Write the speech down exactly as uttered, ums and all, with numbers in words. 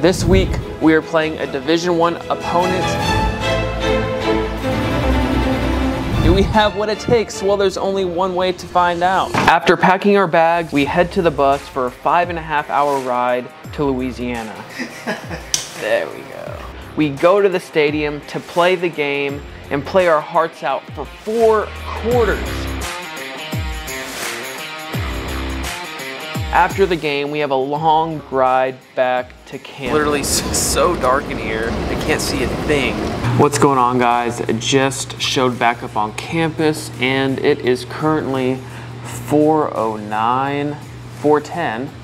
This week, we are playing a Division One opponent. Do we have what it takes? Well, there's only one way to find out. After packing our bags, we head to the bus for a five and a half hour ride to Louisiana. There we go. We go to the stadium to play the game and play our hearts out for four quarters. After the game, we have a long ride back to camp. Literally so dark in here, I can't see a thing. What's going on, guys? I just showed back up on campus and it is currently four oh nine, four ten.